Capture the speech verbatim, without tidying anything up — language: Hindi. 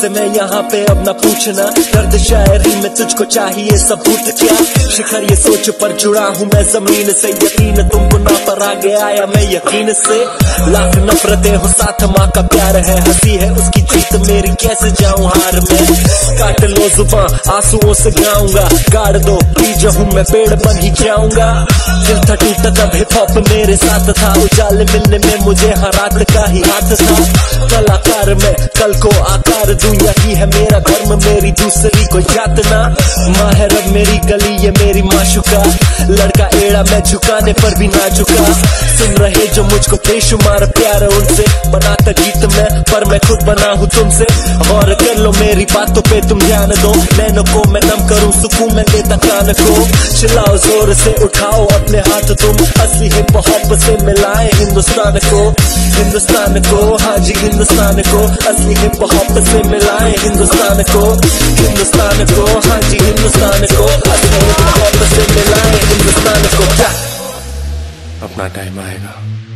से मैं यहाँ पे अब ना पूछना, दर्द शायरी में तुझको चाहिए सबूत क्या। शिखर ये सोच पर जुड़ा हूँ मैं जमीन से, यकीन तुमको ना पर आगे आया मैं यकीन से। लाख नफरतें हो साथ माँ का प्यार है, हंसी है उसकी जीत मेरी कैसे जाऊँ हार में। काट लो जुबान आंसुओं से गाऊंगा, गाड़ दो बीज हूँ मैं पेड़ बन ही जाऊंगा। दिल था टूटा तब हिप हॉप मेरे साथ था, उजाले मिलने में मुझे हर रात का ही हाथ था। कलाकार मैं कल को आकार दूं, यही है मेरा धर्म मेरी दूसरी कोई यातना। माँ है रब मेरी गली ये मेरी माशुका, लड़का एड़ा मैं झुकाने पर भी ना झुका। सुन रहे जो मुझको बेशुमार प्यार उनसे, बनाता गीत मैं पर मैं खुद बना हूँ तुमसे। और कर लो मेरी बातों पे तुम ध्यान दो, नैनों को मैं नम करूँ सुकून मैं देता कान को। चिल्लाओ जोर से उठाओ अपने हाथ तुम, असली हिप हॉप से मिलाए हिंदुस्तान को। हिंदुस्तान को हाँ जी हिंदुस्तान को, असली हिप हॉप से मिलाए हिंदुस्तान को। हिंदुस्तान को हाँ जी हिंदुस्तान को, असली हिप हॉप से मिलाए हिंदुस्तान को। क्या अपना टाइम आएगा।